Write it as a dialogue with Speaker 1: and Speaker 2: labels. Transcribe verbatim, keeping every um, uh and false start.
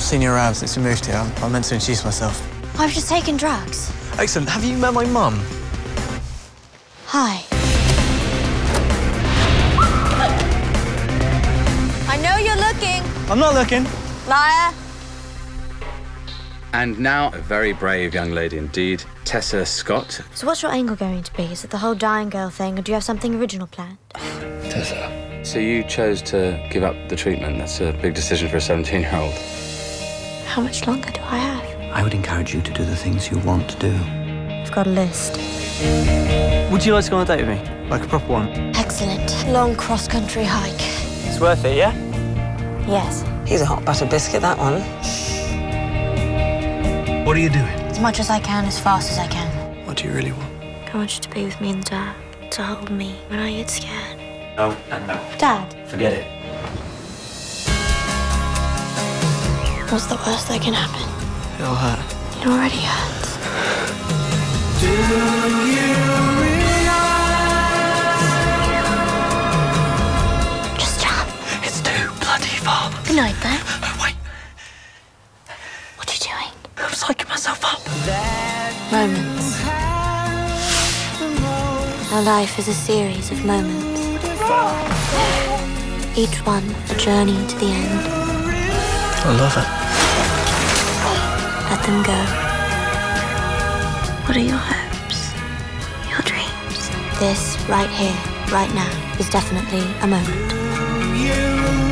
Speaker 1: seen you around since we moved here. I'm, I'm meant to introduce myself.
Speaker 2: I've just taken drugs.
Speaker 1: Excellent. Have you met my mum?
Speaker 2: Hi. I know you're looking.
Speaker 1: I'm not looking.
Speaker 2: Liar.
Speaker 3: And now, a very brave young lady indeed, Tessa Scott.
Speaker 2: So what's your angle going to be? Is it the whole dying girl thing, or do you have something original planned?
Speaker 3: Tessa. So you chose to give up the treatment. That's a big decision for a seventeen-year-old.
Speaker 2: How much longer do I have?
Speaker 4: I would encourage you to do the things you want to do.
Speaker 2: I've got a list.
Speaker 1: Would you like to go on a date with me? Like a proper one?
Speaker 2: Excellent. Long cross-country hike.
Speaker 1: It's worth it, yeah?
Speaker 2: Yes.
Speaker 5: He's a hot butter biscuit, that one.
Speaker 1: What are you doing?
Speaker 2: As much as I can, as fast as I can.
Speaker 1: What do you really want?
Speaker 2: I want you to be with me in the dark, to hold me when I get scared.
Speaker 4: No and no.
Speaker 2: Dad.
Speaker 4: Forget it.
Speaker 2: What's the worst that can happen?
Speaker 1: It'll hurt.
Speaker 2: It already hurts.
Speaker 6: Do you realize?
Speaker 2: Just jump.
Speaker 4: It's too bloody far.
Speaker 2: Good night, then.
Speaker 4: Oh, wait.
Speaker 2: What are you doing?
Speaker 4: I'm psyching myself up.
Speaker 2: Moments. Our life is a series of moments. Each one a journey to the end.
Speaker 1: I love it.
Speaker 2: Let them go. What are your hopes? Your dreams? This, right here, right now, is definitely a moment.
Speaker 6: You